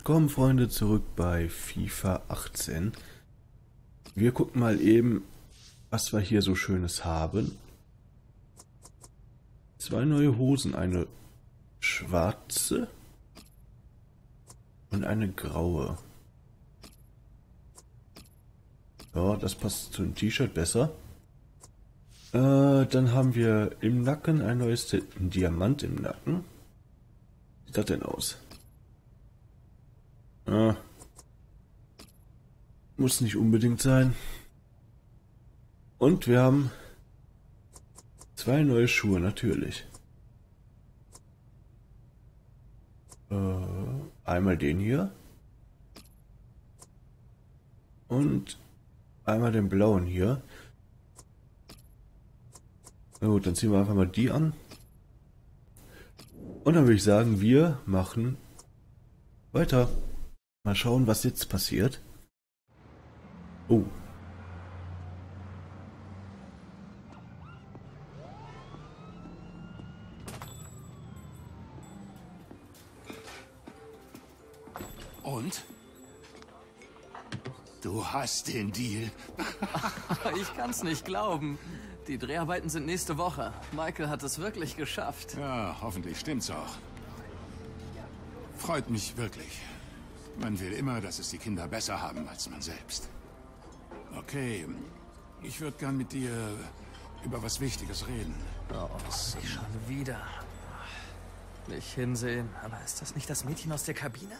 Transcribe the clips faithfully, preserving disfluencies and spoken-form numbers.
Willkommen, Freunde, zurück bei FIFA achtzehn. Wir gucken mal eben, was wir hier so Schönes haben. Zwei neue Hosen, eine schwarze und eine graue. Ja, das passt zum T-Shirt besser. Äh, dann haben wir im Nacken ein neues ein Diamant im Nacken. Wie sieht das denn aus? Ah, muss nicht unbedingt sein. Und wir haben zwei neue Schuhe, natürlich. Äh, einmal den hier. Und einmal den blauen hier. Na gut, dann ziehen wir einfach mal die an. Und dann würde ich sagen, wir machen weiter. Mal schauen, was jetzt passiert. Oh. Und? Du hast den Deal. Ich kann's nicht glauben. Die Dreharbeiten sind nächste Woche. Michael hat es wirklich geschafft. Ja, hoffentlich stimmt's auch. Freut mich wirklich. Man will immer, dass es die Kinder besser haben als man selbst. Okay, ich würde gern mit dir über was Wichtiges reden. Oh, Das, nicht schon wieder. Nicht hinsehen. Aber ist das nicht das Mädchen aus der Kabine?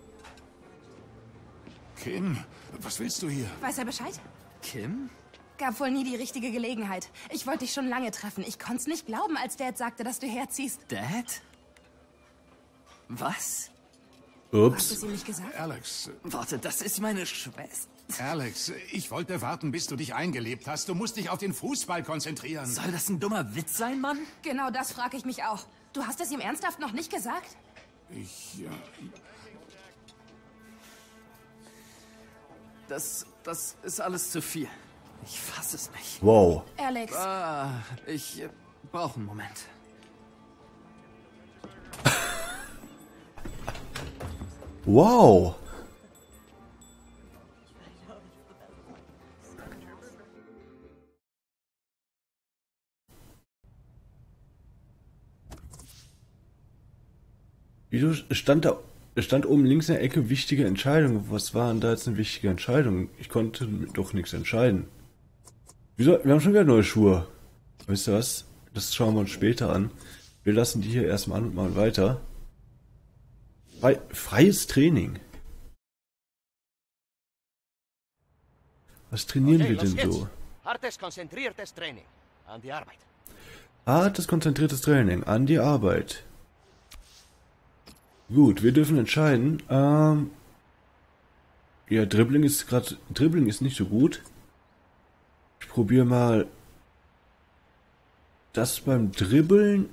Kim, was willst du hier? Weiß er Bescheid? Kim? Gab wohl nie die richtige Gelegenheit. Ich wollte dich schon lange treffen. Ich konnte es nicht glauben, als Dad sagte, dass du herziehst. Dad? Was? Hast du Ups. es ihm nicht gesagt? Alex, Warte, das ist meine Schwester. Alex, ich wollte warten, bis du dich eingelebt hast. Du musst dich auf den Fußball konzentrieren. Soll das ein dummer Witz sein, Mann? Genau das frage ich mich auch. Du hast es ihm ernsthaft noch nicht gesagt? Ich, ja, Das, das ist alles zu viel. Ich fasse es nicht. Wow. Alex, Ah, ich äh, brauche einen Moment. Wow. Wieso stand da stand oben links in der Ecke wichtige Entscheidung? Was war denn da jetzt eine wichtige Entscheidung? Ich konnte doch nichts entscheiden. Wieso? Wir haben schon wieder neue Schuhe. Weißt du was? Das schauen wir uns später an. Wir lassen die hier erstmal an und mal weiter. Frei, freies Training. Was trainieren Okay, wir los denn geht's. so? Hartes, konzentriertes Training. An die Arbeit. Hartes, konzentriertes Training. An die Arbeit. Gut, wir dürfen entscheiden. Ähm, ja, Dribbling ist gerade. Dribbling ist nicht so gut. Ich probiere mal das beim Dribbeln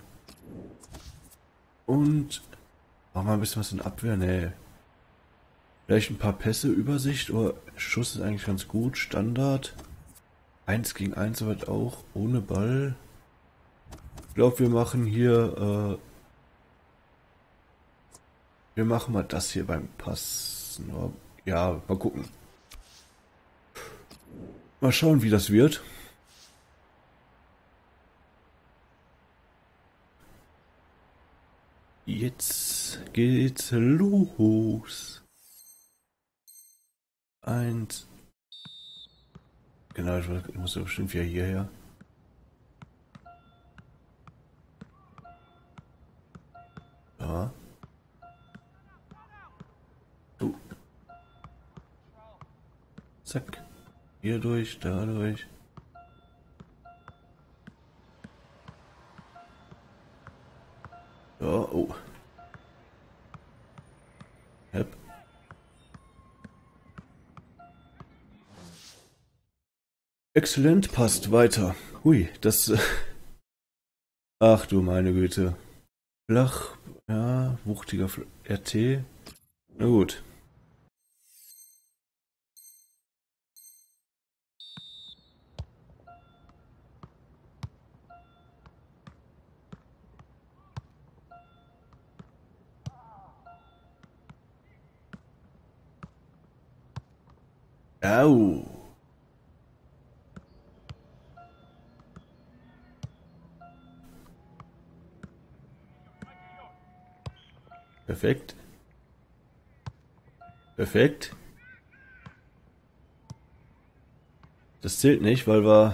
und mach mal ein bisschen was in Abwehr. Nee. Vielleicht ein paar Pässe, Übersicht, oder Schuss ist eigentlich ganz gut. Standard. Eins gegen eins wird auch ohne Ball. Ich glaube, wir machen hier. Äh, wir machen mal das hier beim Passen. Ja, mal gucken. Mal schauen, wie das wird. Jetzt geht's los. Eins. Genau, ich muss ja bestimmt wieder hierher. Ja. Oh. Zack. Hier durch, da durch. Ja, oh. Hep. Exzellent, passt weiter. Hui, das. Äh Ach du meine Güte. Flach, ja, wuchtiger Fl R T. Na gut. Au. Perfekt. Perfekt. Das zählt nicht, weil wir...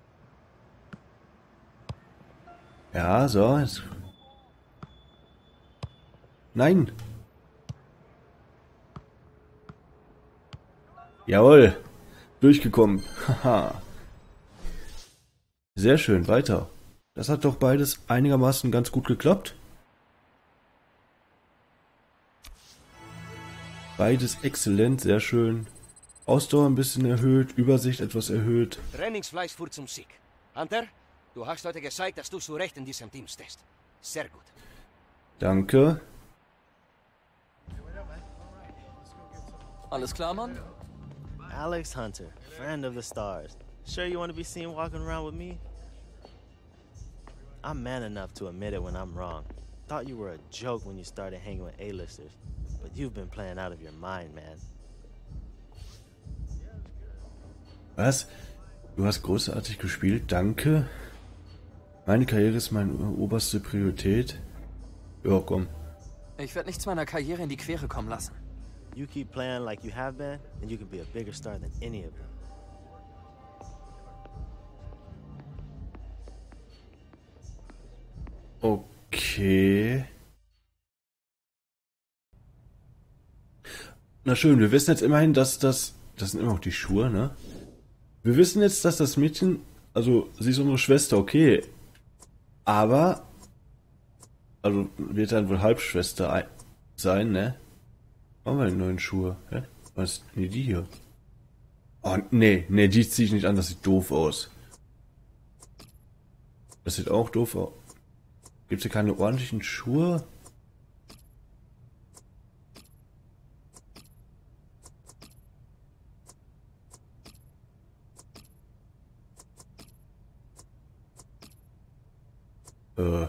Ja, so. Jetzt. Nein. Jawohl. Durchgekommen. Haha. Sehr schön, weiter. Das hat doch beides einigermaßen ganz gut geklappt. Beides exzellent, sehr schön. Ausdauer ein bisschen erhöht, Übersicht etwas erhöht. Trainingsfleisch führt zum Sieg. Hunter, du hast heute gezeigt, dass du zu Recht in diesem Team stehst. Sehr gut. Danke. Alles klar, Mann? Alex Hunter, friend of the stars. Sure you want to be seen walking around with me? I'm man enough to admit it when I'm wrong. Thought you were a joke when you started hanging with A-listers. But you've been playing out of your mind, man. Was? Du hast großartig gespielt, danke. Meine Karriere ist meine oberste Priorität. Ja, komm. Ich werde nichts meiner Karriere in die Quere kommen lassen. You keep playing like you have been, and you can be a bigger star than any of them. Okay. Na schön, wir wissen jetzt immerhin, dass das... Das sind immer noch die Schuhe, ne? Wir wissen jetzt, dass das Mädchen... Also, sie ist unsere Schwester, okay. Aber... Also, wird dann wohl Halbschwester sein, ne? Machen wir die neuen Schuhe, hä? Was? Nee, die hier. Oh, nee, nee, die ziehe ich nicht an, das sieht doof aus. Das sieht auch doof aus. Gibt's hier keine ordentlichen Schuhe? Äh.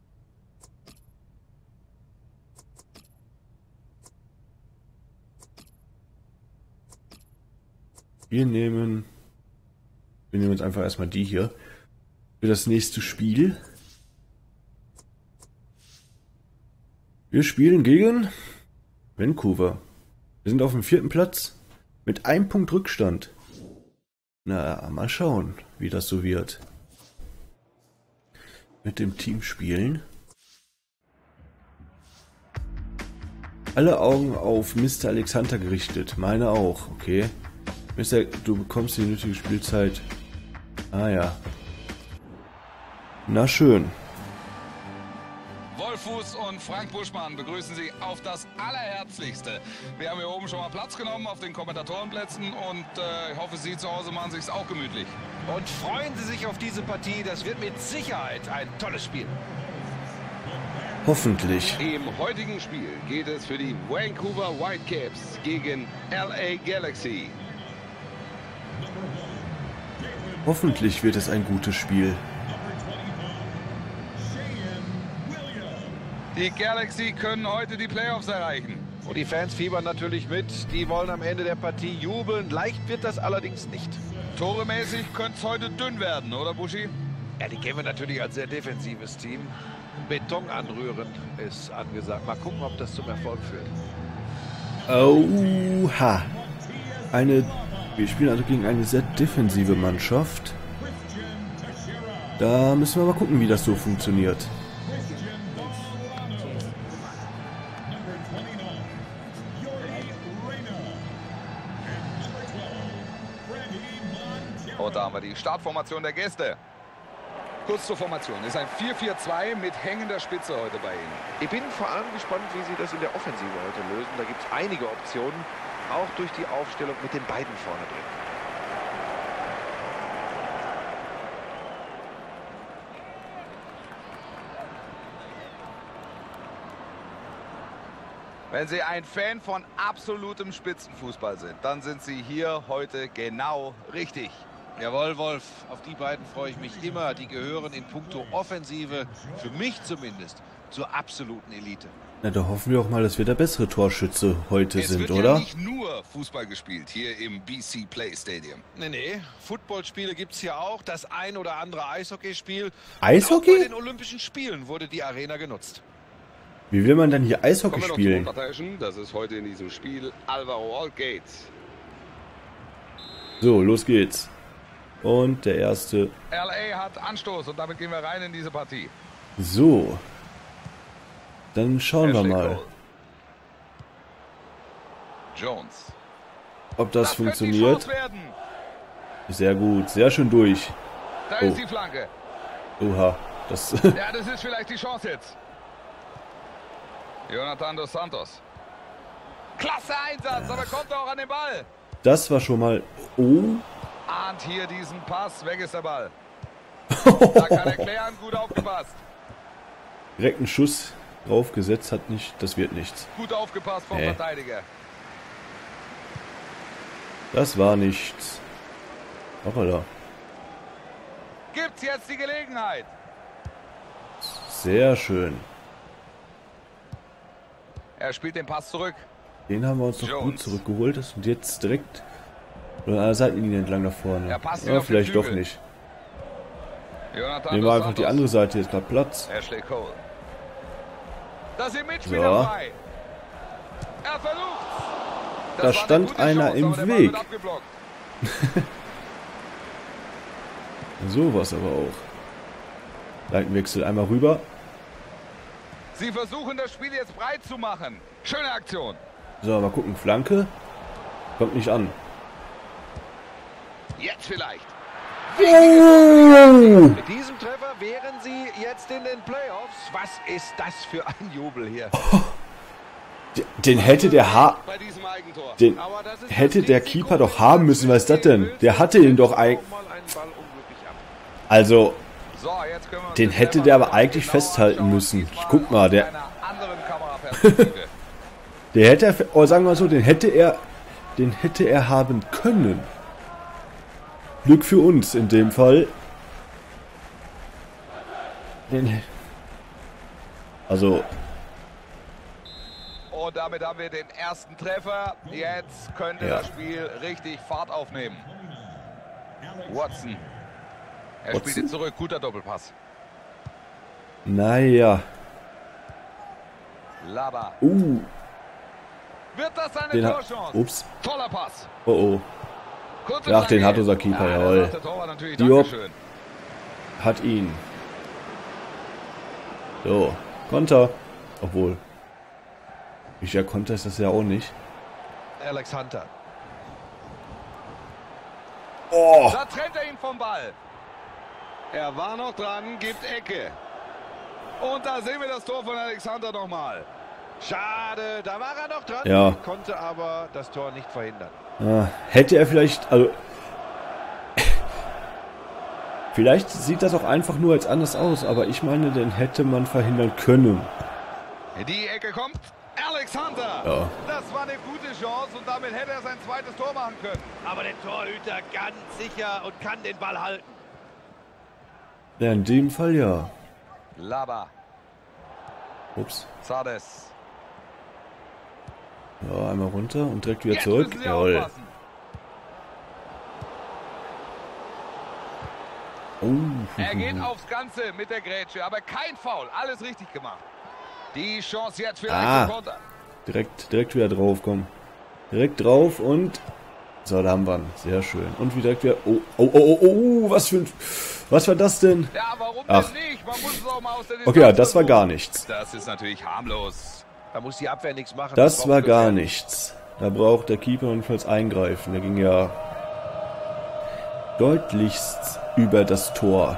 Wir nehmen... Wir nehmen jetzt einfach erstmal die hier. Für das nächste Spiel. Wir spielen gegen Vancouver. Wir sind auf dem vierten Platz mit einem Punkt Rückstand. Na, mal schauen, wie das so wird. Mit dem Team spielen. Alle Augen auf Mister Alexander gerichtet. Meine auch, okay. Mister, du bekommst die nötige Spielzeit. Ah ja. Na schön. Wolfuß und Frank Buschmann begrüßen Sie auf das Allerherzlichste. Wir haben hier oben schon mal Platz genommen auf den Kommentatorenplätzen und äh, ich hoffe, Sie zu Hause machen sich's auch gemütlich. Und freuen Sie sich auf diese Partie, das wird mit Sicherheit ein tolles Spiel. Hoffentlich. Im heutigen Spiel geht es für die Vancouver Whitecaps gegen L A Galaxy. Hoffentlich wird es ein gutes Spiel. Die Galaxy können heute die Playoffs erreichen. Und die Fans fiebern natürlich mit. Die wollen am Ende der Partie jubeln. Leicht wird das allerdings nicht. Toremäßig könnte es heute dünn werden, oder Buschi? Ja, die kennen wir natürlich als sehr defensives Team. Beton anrühren ist angesagt. Mal gucken, ob das zum Erfolg führt. Oha. Eine... Wir spielen also gegen eine sehr defensive Mannschaft. Da müssen wir mal gucken, wie das so funktioniert. Und da haben wir die Startformation der Gäste. Kurz zur Formation. Ist ein vier vier zwei mit hängender Spitze heute bei Ihnen. Ich bin vor allem gespannt, wie Sie das in der Offensive heute lösen. Da gibt es einige Optionen, auch durch die Aufstellung mit den beiden vorne drin. Wenn Sie ein Fan von absolutem Spitzenfußball sind, dann sind Sie hier heute genau richtig. Jawohl, Wolf, auf die beiden freue ich mich immer. Die gehören in puncto Offensive, für mich zumindest, zur absoluten Elite. Na, da hoffen wir auch mal, dass wir der bessere Torschütze heute Es sind, wird oder? ja nicht nur Fußball gespielt hier im B C Play Stadium. Nee, nee, Footballspiele gibt es hier auch, das ein oder andere Eishockeyspiel. Eishockey? Und auch bei den Olympischen Spielen wurde die Arena genutzt. Wie will man denn hier Eishockey Kommen wir noch spielen? zum Parteiischen. Das ist heute in diesem Spiel Alvaro Allgate. So, los geht's. Und der erste. L A hat Anstoß und damit gehen wir rein in diese Partie. So. Dann schauen wir Ashley mal, Cole. Jones. ob das, Das könnte die funktioniert. Chance werden. Sehr gut, sehr schön durch. Da Oh. ist die Flanke. Oha, das. Ja, das ist vielleicht die Chance jetzt. Jonathan dos Santos. Klasse Einsatz, aber kommt auch an den Ball. Das war schon mal. Oh. Ahnt hier diesen Pass, weg ist der Ball. Da kann er klären, gut aufgepasst. Direkt einen Schuss draufgesetzt, hat nicht. Das wird nichts. Gut aufgepasst vom Äh. Verteidiger. Das war nichts. Hoppala. Gibt's jetzt die Gelegenheit. Sehr schön. Er spielt den Pass zurück. Den haben wir uns noch gut Jones. zurückgeholt. Und jetzt direkt an der Seitenlinie entlang nach vorne. Er passt ihn Ja, auf den vielleicht doch Flügel. nicht. Jonathan Nehmen wir dos einfach die Santos. andere Seite, jetzt gerade Platz. Ashley Cole. Da sind Mitspieler So. frei. Er versucht. Da stand einer im Weg. Sowas aber auch. Seitenwechsel einmal rüber. Sie versuchen das Spiel jetzt breit zu machen. Schöne Aktion. So, mal gucken. Flanke. Kommt nicht an. Jetzt vielleicht. Mit diesem Treffer wären sie jetzt in den Playoffs. Was ist das für ein Jubel hier? Den hätte der ha Bei diesem Eigentor. den Aber das ist hätte das der Risiko, Keeper doch wenn haben du müssen. Was ist das spielen denn? willst, Der hatte ihn doch eigentlich. auch mal einen Ball unglücklich ab. Also, So, jetzt können wir uns den das hätte selber der aber noch eigentlich genau festhalten anschauen, müssen. diesmal Guck mal, aus der- einer anderen Kameraperspektive. der hätte, oh, sagen wir mal so, den hätte er, den hätte er haben können. Glück für uns in dem Fall. Den, also, Und damit haben wir den ersten Treffer. Jetzt könnte Ja. das Spiel richtig Fahrt aufnehmen. Watson. Er Watson. spielt ihn zurück. Guter Doppelpass. naja. Laba. Uh, Wird das seine den hat, Torchance? ups, Toller Pass. oh oh, Kurze Ach, den Flanke. hat unser Keeper, ja, jawohl. da sagt der Torwart natürlich Diop. Dankeschön. hat ihn. So, Konter. Obwohl, sicher Konter ist das ja auch nicht. Alex Hunter. Oh, Da trennt er ihn vom Ball. Er war noch dran, gibt Ecke. Und da sehen wir das Tor von Alexander nochmal. Schade, da war er noch dran, Ja. konnte aber das Tor nicht verhindern. äh, hätte er vielleicht, also, vielleicht sieht das auch einfach nur als anders aus, aber ich meine, den hätte man verhindern können. Die Ecke kommt. Alexander. Ja. Das war eine gute Chance und damit hätte er sein zweites Tor machen können. Aber der Torhüter ganz sicher und kann den Ball halten. Ja, in dem Fall ja. Laba. Ups. Zades. Ja, einmal runter und direkt wieder Jetzt zurück. müssen Sie Jawohl. aufpassen. Oh. Er geht aufs Ganze mit der Grätsche, aber kein Foul. Alles richtig gemacht. Die Chance jetzt vielleicht Ah. zum Konter. Direkt, direkt wieder drauf, komm. Direkt drauf und... So, da haben wir ihn. Sehr schön. Und wieder direkt wieder... Oh, oh, oh, oh, oh, was für ein... Was war das denn? Ja, warum Ach. denn nicht? Man muss es auch mal aus der Okay, ja, Distanz das war versuchen. gar nichts. Das ist natürlich harmlos. Da muss die Abwehr nichts machen. Das braucht war Glück. gar nichts. Da braucht der Keeper jedenfalls eingreifen. Der ging ja deutlichst über das Tor.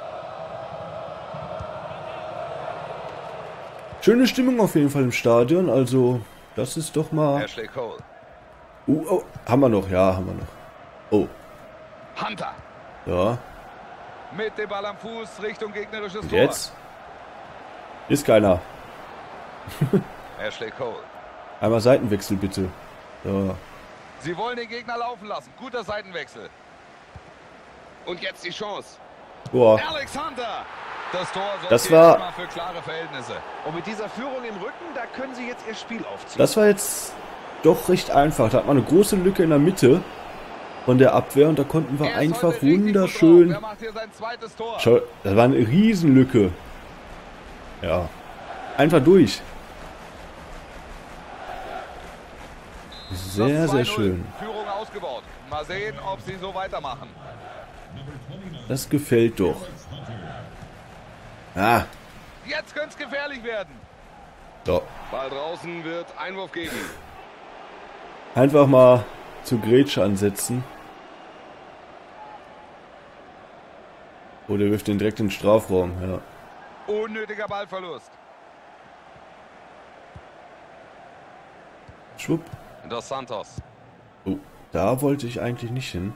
Schöne Stimmung auf jeden Fall im Stadion. Also, das ist doch mal... Ashley Cole. Uh, oh, haben wir noch? Ja, haben wir noch. Oh, Hunter. ja. Mit dem Ball am Fuß Richtung gegnerisches Und Tor. jetzt? Ist keiner. Ashley Cole. Einmal Seitenwechsel bitte. So. Sie wollen den Gegner laufen lassen. Guter Seitenwechsel. Und jetzt die Chance. Boah. Alexander! Das Tor Das war- mal für klare Verhältnisse. Und mit dieser Führung im Rücken, da können sie jetzt ihr Spiel aufziehen. Das war jetzt doch recht einfach. Da hat man eine große Lücke in der Mitte von der Abwehr und da konnten wir Er ist einfach heute richtig gut wunderschön... drauf. Er macht hier sein zweites Tor. Schau, das war eine Riesenlücke. Ja. Einfach durch. Sehr, Das sehr zwei null. schön. Führung ausgebaut. Mal sehen, ob sie so weitermachen. Das gefällt doch. Ah, Jetzt könnte es gefährlich werden. so. Ball draußen wird Einwurf geben. Einfach mal zur Grätsche ansetzen. Oh, der wirft den direkt in den Strafraum. Ja. Unnötiger Ballverlust. Schwupp. Dos Santos. Oh, da wollte ich eigentlich nicht hin.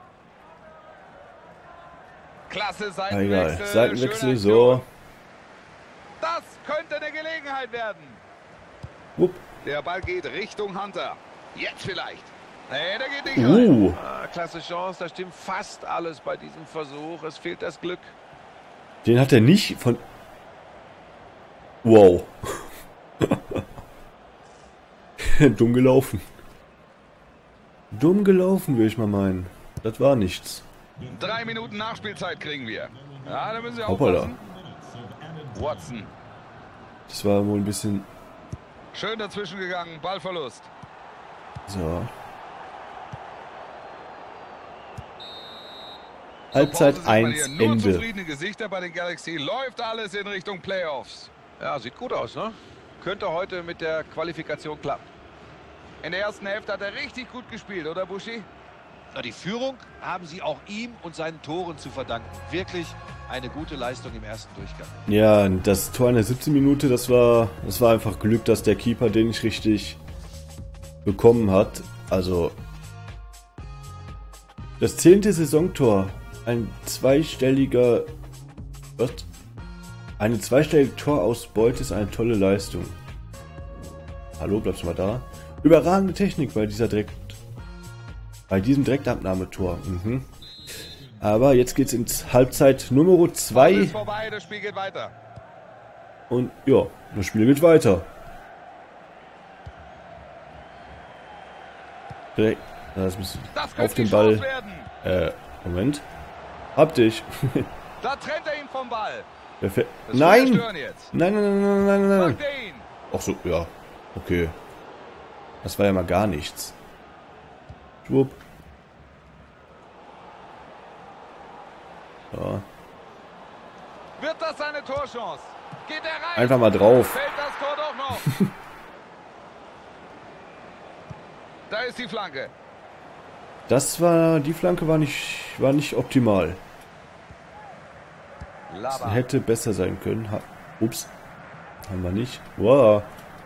Klasse Ah, Seitenwechsel. egal. Seitenwechsel, schöne so. Aktion. Das könnte eine Gelegenheit werden. Wupp. Der Ball geht Richtung Hunter. Jetzt vielleicht. Nee, der geht nicht rein. Uh, Ah, klasse Chance, da stimmt fast alles bei diesem Versuch. Es fehlt das Glück. den hat er nicht von... Wow. Dumm gelaufen. Dumm gelaufen, will ich mal meinen. Das war nichts. Drei Minuten Nachspielzeit kriegen wir. Ja, da müssen Sie Hoppala. aufpassen. Watson. Das war wohl ein bisschen... Schön dazwischen gegangen. Ballverlust. So. Halbzeit Pause sieht man eins, hier nur Ende. zufriedene Gesichter bei den Galaxy. Läuft alles in Richtung Playoffs. Ja, sieht gut aus, ne? Könnte heute mit der Qualifikation klappen. In der ersten Hälfte hat er richtig gut gespielt, oder Buschi? Na, die Führung haben sie auch ihm und seinen Toren zu verdanken. Wirklich eine gute Leistung im ersten Durchgang. Ja, das Tor in der siebzehnten Minute, das war, das war einfach Glück, dass der Keeper den nicht richtig bekommen hat. Also das zehnte Saisontor, ein zweistelliger, was? Eine zweistellige Torausbeute ist eine tolle Leistung. Hallo, bleibst du mal da? Überragende Technik bei dieser direkt, bei diesem Direktabnahmetor. Mhm. Aber jetzt geht's ins Halbzeit Nummer Ball zwei. ist vorbei, das Spiel geht weiter. Und ja, das Spiel geht weiter. Direkt, das müssen Das auf könnte den die Ball. Chance werden. Äh, Moment. Hab dich. Da trennt er ihn vom Ball. Wer fährt- Das wird Nein! zerstören jetzt. Nein, nein, nein, nein, nein, nein, Folgt nein. er ihn. Ach so, ja. Okay. Das war ja mal gar nichts. Schwupp. Ja. Wird das seine Torchance? Geht er rein? Einfach mal drauf. Fällt das Tor doch noch? Da ist die Flanke. Das war, die Flanke war nicht, war nicht optimal. Lava. Hätte besser sein können. Ha Ups. Haben wir nicht. Wow.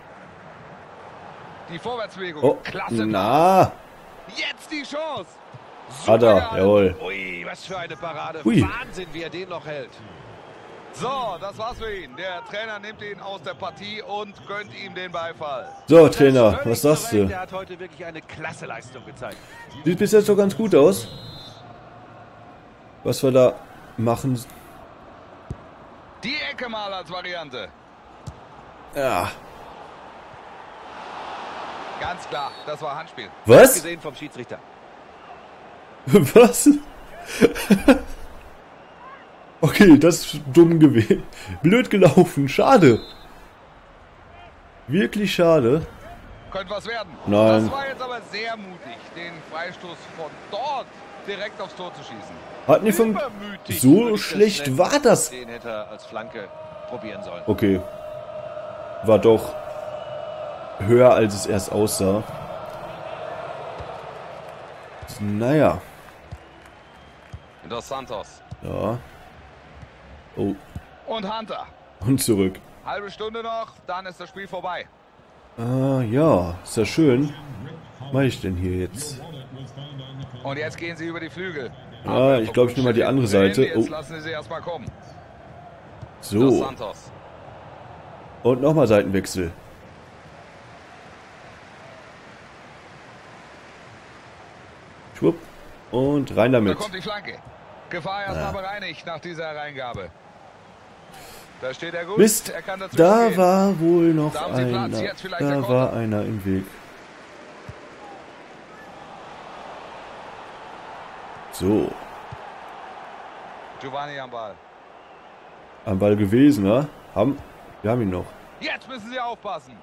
Die Vorwärtsbewegung. Oh, Klasse. na. Jetzt die Chance. Ah, da, gehalten. jawohl. Ui, was für eine Parade. Ui. Wahnsinn, wie er den noch hält. So, das war's für ihn. Der Trainer nimmt ihn aus der Partie und gönnt ihm den Beifall. So, Trainer, Völlig was sagst korrekt, du? Der hat heute wirklich eine klasse Leistung gezeigt. Sieht bis jetzt doch ganz gut aus. Was wir da machen. Die Ecke mal als Variante. Ja. Ganz klar, das war Handspiel. Was? Gesehen vom Schiedsrichter. Was? Okay, das ist dumm gewesen. Blöd gelaufen. Schade. Wirklich schade. Könnte was werden. Nein. Das war jetzt aber sehr mutig, den Freistoß von dort direkt aufs Tor zu schießen. Hat nicht von... Übermütig, So würde ich das schlecht nennen. war das. Den hätte er als Flanke probieren sollen. Okay. War doch höher, als es erst aussah. Naja. Dos Santos. Ja. Oh. Und Hunter. Und zurück. Halbe Stunde noch, dann ist das Spiel vorbei. Ah, ja. Ist ja schön. Was mache ich denn hier jetzt? Und jetzt gehen sie über die Flügel. Ja, ich glaube, ich nehme mal die andere Seite. Jetzt Oh. lassen sie erstmal kommen. Dos So. Santos. Und nochmal Seitenwechsel. Schwupp. Und rein Da damit. kommt die Flanke. Gefahr erstmal bereinigt nach dieser Hereingabe. Da steht er gut. Mist, er kann dazu da gehen. war wohl noch Da haben Sie Platz, einer. jetzt vielleicht der Da Corner. war einer im Weg. So, Giovanni am Ball. am Ball gewesen, ne? Haben, wir haben ihn noch. Jetzt müssen Sie aufpassen.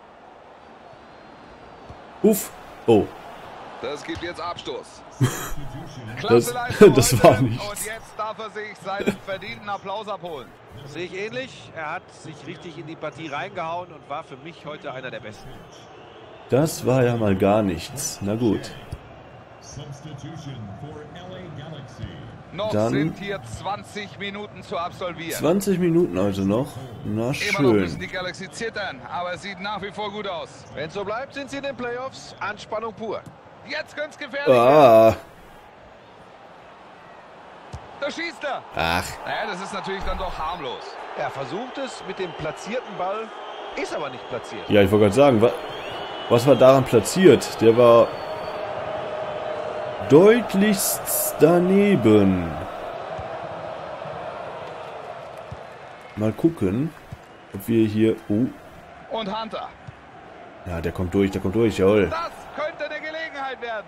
Uff. Oh, Das gibt jetzt Abstoß. das, Leistung das heute. war nichts. Und jetzt darf er sich seinen verdienten Applaus abholen. Sehe ich ähnlich. Er hat sich richtig in die Partie reingehauen und war für mich heute einer der Besten. Das war ja mal gar nichts. Na gut. Noch Dann- sind hier zwanzig Minuten zu absolvieren. zwanzig Minuten also noch. Na Immer noch schön. müssen die Galaxy zittern, aber es sieht nach wie vor gut aus. Wenn es so bleibt, sind sie in den Playoffs. Anspannung pur. Jetzt könnte es gefährlich werden. Ah, Da schießt er. ach, Naja, das ist natürlich dann doch harmlos. Er versucht es mit dem platzierten Ball, ist aber nicht platziert. ja, ich wollte gerade sagen, wa was war daran platziert? Der war deutlichst daneben. Mal gucken, ob wir hier... Oh, Und Hunter. ja, der kommt durch, der kommt durch, jawohl. Das könnte eine Gelegenheit werden.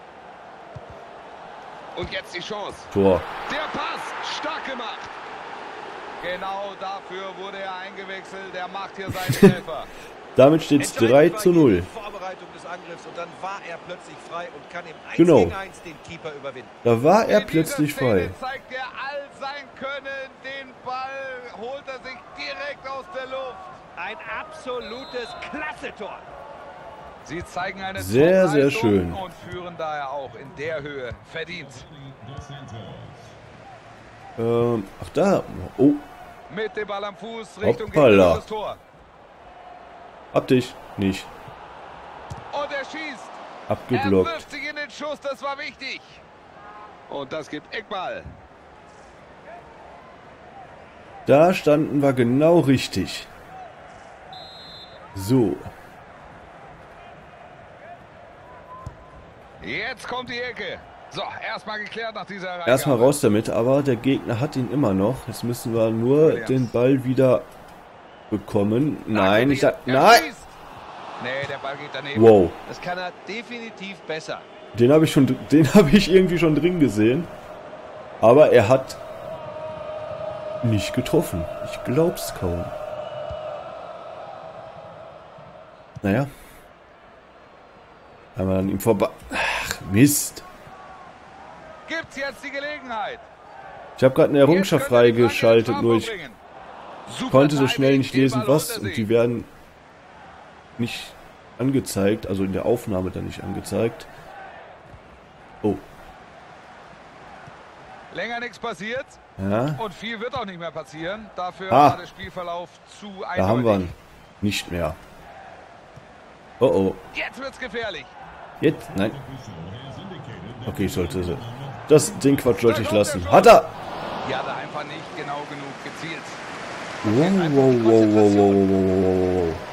Und jetzt die Chance. Tor. Der Pass, stark gemacht. Genau dafür wurde er eingewechselt. Er macht hier seinen Treffer. Damit steht es drei zu null. Die Vorbereitung des Angriffs und dann war er plötzlich frei und kann im eins Genau. gegen eins den Keeper überwinden. Da war er In plötzlich dieser Szene frei. zeigt er all sein Können. Den Ball holt er sich direkt aus der Luft. Ein absolutes Klasse-Tor. Sie zeigen eine Sehr, sehr Top-Leistung schön. und führen daher auch in der Höhe verdient. Ähm, ach da. Oh, Mit dem Ball am Fuß Richtung Hoppala. gegnerisches Tor. hab dich. Nicht. Und er schießt. Er Abgeblockt. wirft sich in den Schuss, das war wichtig. Und das gibt Eckball. Da standen wir genau richtig. So. Jetzt kommt die Ecke. So, erstmal geklärt nach dieser Hereingabe. Erstmal raus damit, aber der Gegner hat ihn immer noch. Jetzt müssen wir nur Williams. den Ball wieder bekommen. Da Nein, kommt ich die- sag... er Nein! schießt. Nee, der Ball geht daneben. Wow. Das kann er definitiv besser. Den habe ich schon, den habe ich irgendwie schon drin gesehen. Aber er hat nicht getroffen. Ich glaub's kaum. Naja. Einmal an ihm vorbei. Ach, Mist. Gibt's jetzt die Gelegenheit. Ich habe gerade eine Errungenschaft Jetzt könnte er die Flanke freigeschaltet, ins nur ich Strafraum bringen. Super konnte so Timing, schnell nicht den lesen, Ball was. unter Und sich. die werden nicht angezeigt, also in der Aufnahme dann nicht angezeigt. Oh, Länger nichts passiert ja, und viel wird auch nicht mehr passieren. Dafür Ah. war der Spielverlauf zu eindeutig. da haben wir ihn. Nicht mehr. Oh oh. Jetzt wird's gefährlich. Jetzt? Nein. Okay, ich sollte sie. Das den Quatsch sollte ich lassen. Hat er! Ja, da einfach nicht genau genug gezielt. Wow, wow, wow, wow, wow, wow, wow, wow.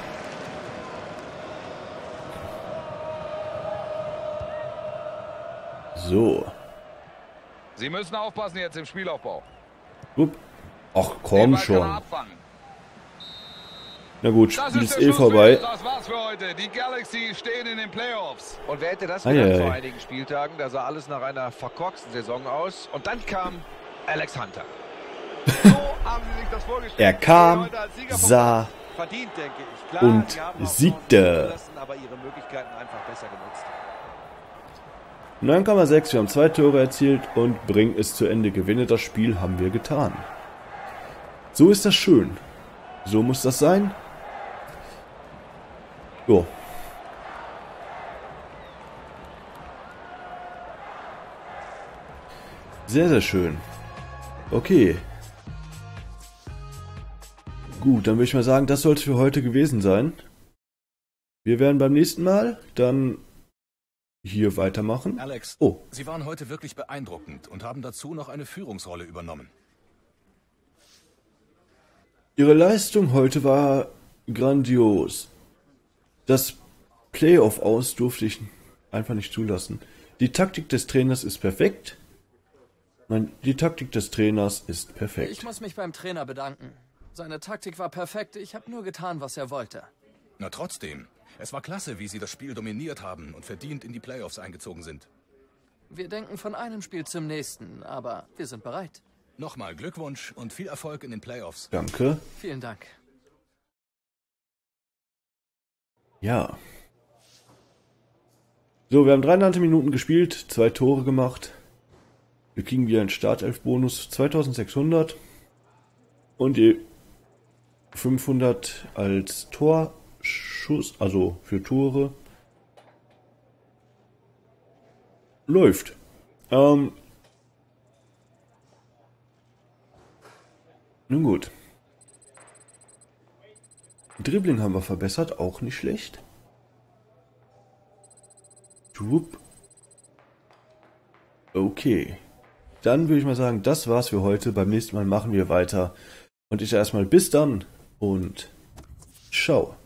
So. Sie müssen aufpassen jetzt im Spielaufbau. Upp. Ach Den komm Ball kann er schon. abfangen. Na gut, Das Spiel ist ist der eh Schlussweg. vorbei. Das war's für heute. Die Galaxy stehen in den Playoffs. Und wer hätte das Ei, gedacht ei, vor ei. einigen Spieltagen? Da sah alles nach einer verkorksten Saison aus. Und dann kam Alex Hunter. So haben sie sich das vorgestellt. Er kam, Heute als Sieger vom sah Verdient, denke ich. Klar, und sie haben auch siegte. Chancen gelassen, aber ihre Möglichkeiten einfach besser genutzt. neun Komma sechs, wir haben zwei Tore erzielt und bringen es zu Ende. Gewinne das Spiel, haben wir getan. So ist das schön. So muss das sein. Jo. Sehr, sehr schön. Okay. Gut, dann würde ich mal sagen, das sollte für heute gewesen sein. Wir werden beim nächsten Mal dann hier weitermachen. Alex, Oh. Sie waren heute wirklich beeindruckend und haben dazu noch eine Führungsrolle übernommen. Ihre Leistung heute war grandios. Das Playoff aus durfte ich einfach nicht zulassen. Die Taktik des Trainers ist perfekt. Man, die Taktik des Trainers ist perfekt. Ich muss mich beim Trainer bedanken. Seine Taktik war perfekt. Ich habe nur getan, was er wollte. Na trotzdem. Es war klasse, wie sie das Spiel dominiert haben und verdient in die Playoffs eingezogen sind. Wir denken von einem Spiel zum nächsten, aber wir sind bereit. Nochmal Glückwunsch und viel Erfolg in den Playoffs. Danke. Vielen Dank. Ja. So, wir haben dreieinhalb Minuten gespielt, zwei Tore gemacht. Wir kriegen wieder einen Startelf-Bonus zweitausendsechshundert und die fünfhundert als Torschuss, also für Tore. Läuft. Ähm. Nun gut. Dribbling haben wir verbessert, auch nicht schlecht. Schwupp. Okay. Dann würde ich mal sagen, das war's für heute. Beim nächsten Mal machen wir weiter. Und ich erstmal bis dann und ciao.